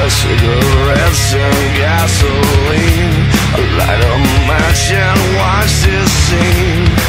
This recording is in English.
cigarettes and gasoline. I light a match and watch this scene.